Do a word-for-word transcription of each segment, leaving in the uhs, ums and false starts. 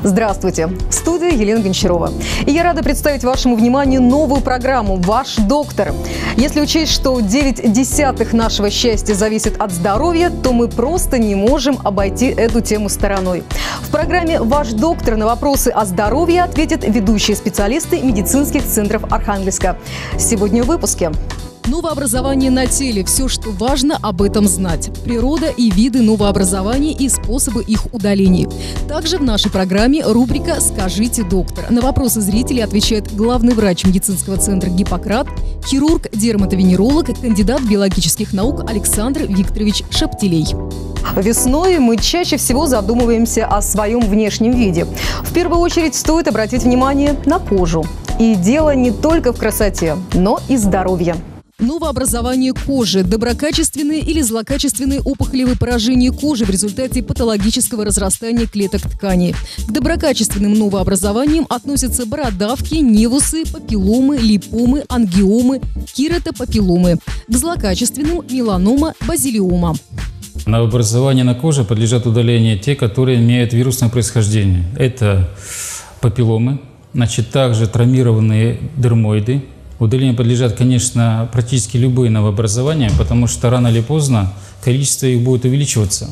Здравствуйте! В студии Елена Гончарова. И я рада представить вашему вниманию новую программу «Ваш доктор». Если учесть, что девять десятых нашего счастья зависит от здоровья, то мы просто не можем обойти эту тему стороной. В программе «Ваш доктор» на вопросы о здоровье ответят ведущие специалисты медицинских центров Архангельска. Сегодня в выпуске. Новообразование на теле. Все, что важно об этом знать. Природа и виды новообразований и способы их удаления. Также в нашей программе рубрика «Скажите, доктор». На вопросы зрителей отвечает главный врач медицинского центра «Гиппократ», хирург, дерматовенеролог, кандидат биологических наук Александр Викторович Шаптилей. Весной мы чаще всего задумываемся о своем внешнем виде. В первую очередь стоит обратить внимание на кожу. И дело не только в красоте, но и здоровье. Новообразование кожи. Доброкачественные или злокачественные опухолевые поражения кожи в результате патологического разрастания клеток ткани. К доброкачественным новообразованиям относятся бородавки, невусы, папилломы, липомы, ангиомы, кератопапилломы. К злокачественным – меланома, базилиома. Новообразования на коже подлежат удалению те, которые имеют вирусное происхождение. Это папилломы, значит, также травмированные дермоиды. Удалению подлежат, конечно, практически любые новообразования, потому что рано или поздно количество их будет увеличиваться,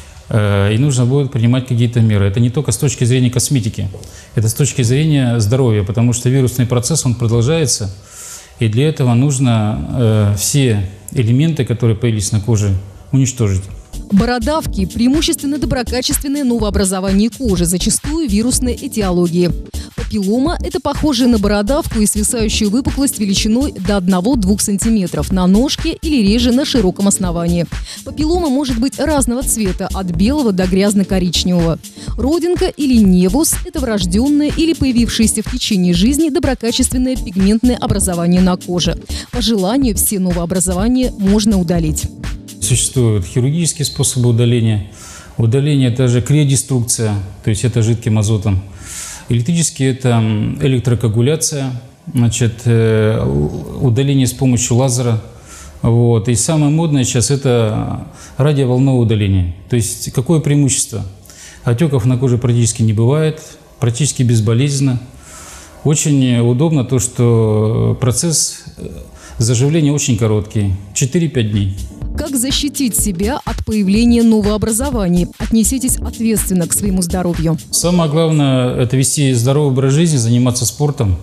и нужно будет принимать какие-то меры. Это не только с точки зрения косметики, это с точки зрения здоровья, потому что вирусный процесс, он продолжается, и для этого нужно все элементы, которые появились на коже, уничтожить. Бородавки – преимущественно доброкачественное новообразование кожи, зачастую вирусной этиологии. Папиллома – это похожая на бородавку и свисающую выпуклость величиной до одного-двух сантиметров на ножке или реже на широком основании. Папиллома может быть разного цвета, от белого до грязно-коричневого. Родинка или невус – это врожденное или появившееся в течение жизни доброкачественное пигментное образование на коже. По желанию все новообразования можно удалить. Существуют хирургические способы удаления. Удаление – это же криодеструкция, то есть это жидким азотом. Электрически – это электрокоагуляция, значит, удаление с помощью лазера. Вот. И самое модное сейчас – это радиоволновое удаление. То есть какое преимущество? Отеков на коже практически не бывает, практически безболезненно. Очень удобно то, что процесс заживления очень короткий – четыре-пять дней. Как защитить себя от появления новообразований? Отнеситесь ответственно к своему здоровью. Самое главное – это вести здоровый образ жизни, заниматься спортом.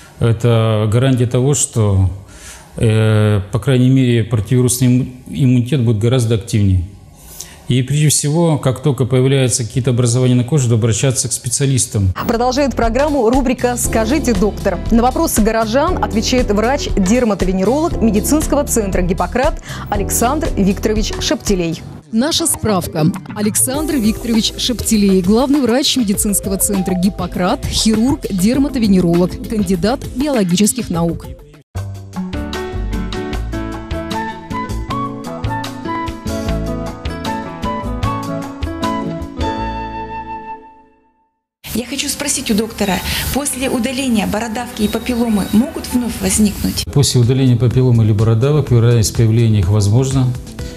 Это гарантия того, что, э, по крайней мере, противовирусный иммунитет будет гораздо активнее. И прежде всего, как только появляются какие-то образования на коже, то обращаться к специалистам. Продолжает программу рубрика «Скажите, доктор». На вопросы горожан отвечает врач-дерматовенеролог медицинского центра «Гиппократ» Александр Викторович Шаптилей. Наша справка. Александр Викторович Шаптилей, главный врач медицинского центра «Гиппократ», хирург, дерматовенеролог, кандидат биологических наук. Я хочу спросить у доктора, после удаления бородавки и папилломы могут вновь возникнуть? После удаления папилломы или бородавок вероятность появления их возможно,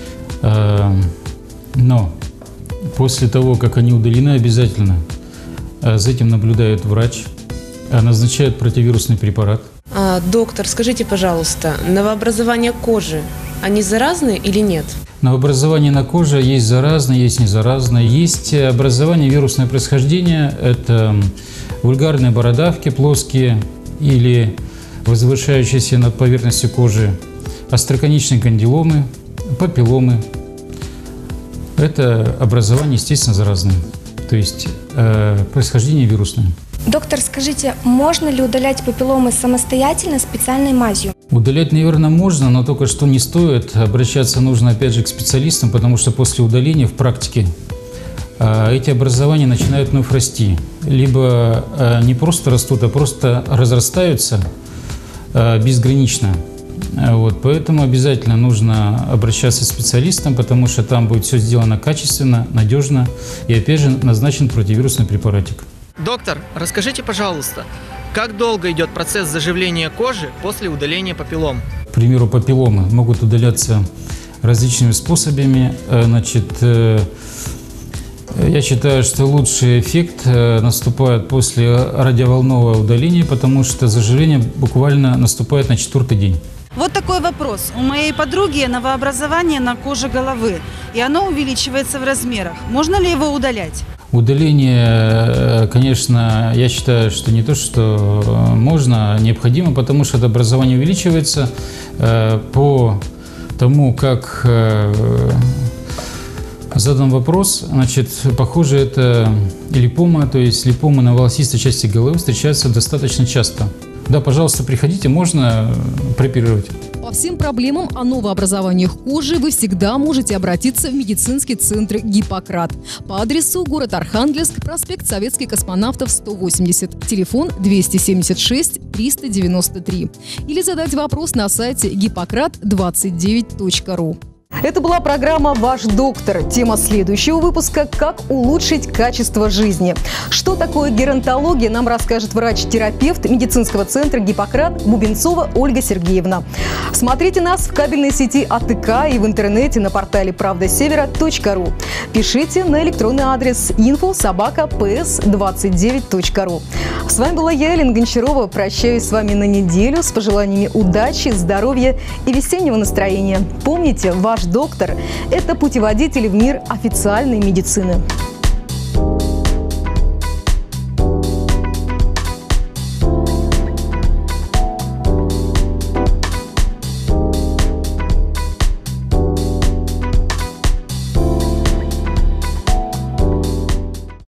но после того, как они удалены, обязательно за этим наблюдает врач, назначает противовирусный препарат. А, доктор, скажите, пожалуйста, новообразования кожи, они заразны или нет? Новообразования на коже есть заразные, есть незаразные. Есть образование вирусное происхождение. Это вульгарные бородавки плоские или возвышающиеся над поверхностью кожи, остроконечные кандиломы, папилломы. Это образование, естественно, заразное, то есть э, происхождение вирусное. Доктор, скажите, можно ли удалять папилломы самостоятельно специальной мазью? Удалять, наверное, можно, но только что не стоит. Обращаться нужно, опять же, к специалистам, потому что после удаления в практике э, эти образования начинают вновь расти. Либо э, не просто растут, а просто разрастаются э, безгранично. Вот, поэтому обязательно нужно обращаться к специалистам, потому что там будет все сделано качественно, надежно и, опять же, назначен противовирусный препаратик. Доктор, расскажите, пожалуйста, как долго идет процесс заживления кожи после удаления папиллом? К примеру, папилломы могут удаляться различными способами. Значит, Я считаю, что лучший эффект наступает после радиоволнового удаления, потому что заживление буквально наступает на четвертый день. Вот такой вопрос. У моей подруги новообразование на коже головы, и оно увеличивается в размерах. Можно ли его удалять? Удаление, конечно, я считаю, что не то, что можно, а необходимо, потому что это образование увеличивается по тому, как задан вопрос. Значит, похоже, это липома, то есть липома на волосистой части головы встречается достаточно часто. Да, пожалуйста, приходите, можно прооперировать. По всем проблемам о новообразованиях кожи вы всегда можете обратиться в медицинский центр «Гиппократ» по адресу город Архангельск, проспект Советских космонавтов, сто восемьдесят, телефон двести семьдесят шесть триста девяносто три, или задать вопрос на сайте гиппократ двадцать девять точка ру. Это была программа «Ваш доктор». Тема следующего выпуска – «Как улучшить качество жизни». Что такое геронтология, нам расскажет врач-терапевт медицинского центра «Гиппократ» Бубенцова Ольга Сергеевна. Смотрите нас в кабельной сети А Тэ Ка и в интернете на портале правда севера точка ру. Пишите на электронный адрес инфо собака пэ эс двадцать девять точка ру. С вами была я, Елена Гончарова. Прощаюсь с вами на неделю с пожеланиями удачи, здоровья и весеннего настроения. Помните, ваш доктор – это путеводитель в мир официальной медицины.